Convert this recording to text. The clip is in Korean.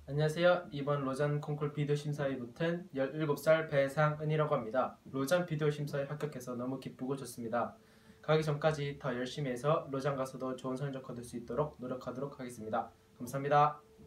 안녕하세요. 이번 로잔 콩쿨 비디오 심사에 붙은 17살 배상은이라고 합니다. 로잔 비디오 심사에 합격해서 너무 기쁘고 좋습니다. 가기 전까지 더 열심히 해서 로잔 가서도 좋은 성적 거둘 수 있도록 노력하도록 하겠습니다. 감사합니다.